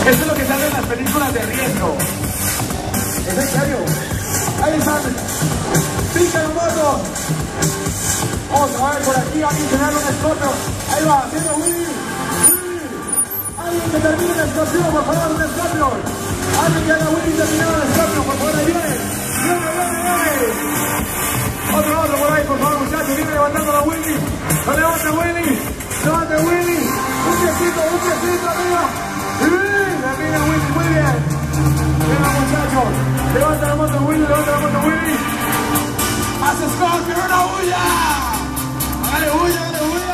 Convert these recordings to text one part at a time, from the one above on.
Esto es lo que sale en las películas de riesgo. ¿Es en serio? Ahí están. ¡Pica los motos! Vamos a ver por aquí, alguien que gana un escorpio. Ahí va, haciendo Willy. Alguien que termine el escorpio, por favor, un escorpio. Alguien que haga Willy terminado el escorpio, por favor, ahí viene. Viene. Otro por ahí, por favor, muchachos. Viene levantando la Willy. No levante Willy. Levante Willy. Un piecito arriba. Termina Willy, muy bien. Venga, muchachos. Levanta la moto Willy, ¡Hace Scorpio, una bulla! ¡Hágale bulla!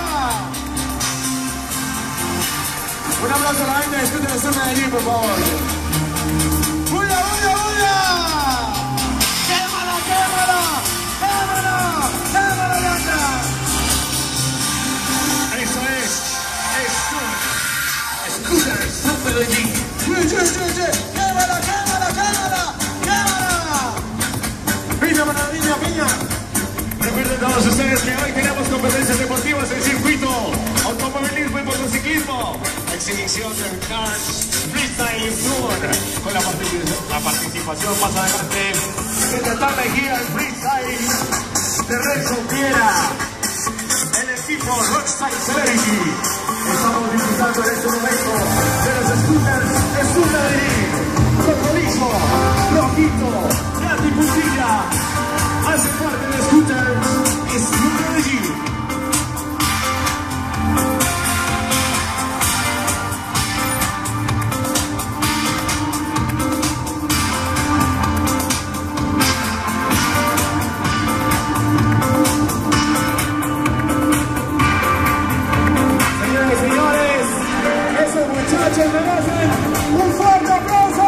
Un aplauso a la gente de Scooter de Sur Medellín, por favor. ¡Bulla! ¡Quémala, banda! Eso es Scooter de Sur Medellín. ¡Quémala! Piña. Recuerden todos ustedes que hoy tenemos competencias deportivas en circuito, automovilismo y motociclismo, exhibición del Cars Freestyle Tour, con la participación más adelante de Natal Mejía, el Freestyle de Renzo Piera, el equipo Rockstar Celebrity. Estamos disfrutando en este momento de los scooters de Sur Medellín, Cocolizo, Rojito, Nati Puntilla. Hace parte de Scooter y Sur Medellín. Señoras y señores, esos muchachos merecen un fuerte aplauso.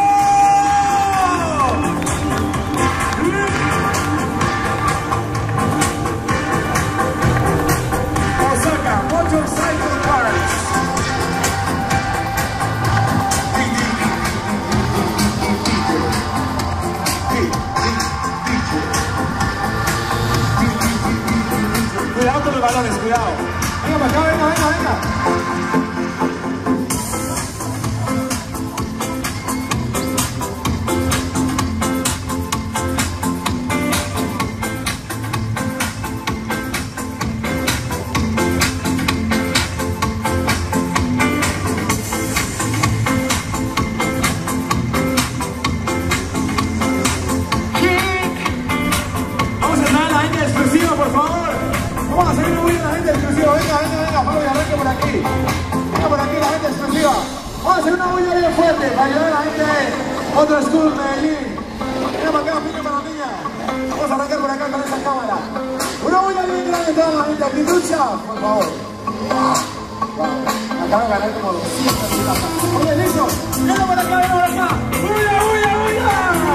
Cuidado con los balones, cuidado. Venga para acá, venga. Vamos a traer a la gente exclusiva, por favor. Vamos a seguir moviendo a la gente exclusiva. Venga, Pablo, y arranque por aquí. Venga por aquí la gente exclusiva. Vamos a hacer una bulla bien fuerte para ayudar a la gente de otro school Medellín. Venga para acá, pique para la niña. Vamos a arrancar por acá con esa cámara. Una bulla bien grande a toda la gente aquí. Lucha, por favor. Acabo de ganar como 200 plazas. Oye, listo. Venga para acá. ¡Bulla!